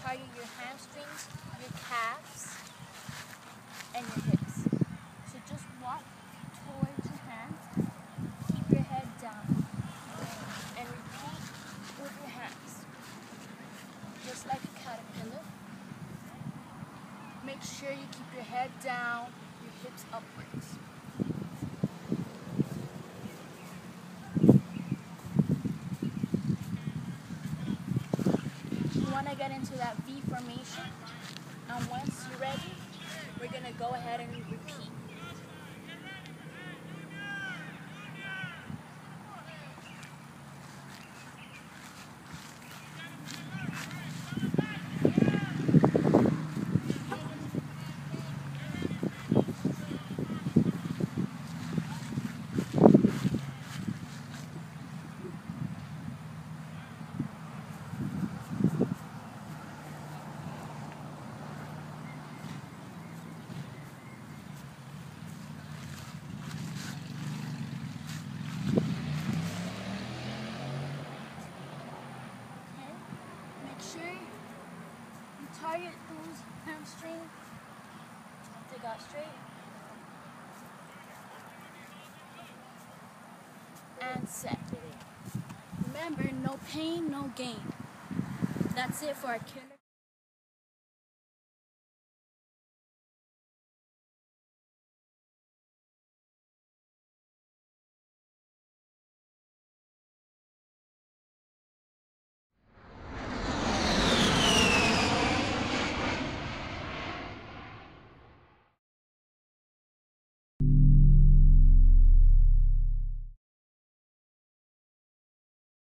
target your hamstrings, your calves, and your hips. So just walk towards your hands, keep your head down, and repeat with your hands. Just like a caterpillar. Make sure you keep your head down, your hips upwards. You want to get into that V formation, and once you're ready, we're going to go ahead and repeat. Target those hamstrings, they got straight, and set. Remember, no pain, no gain. That's it for our killer.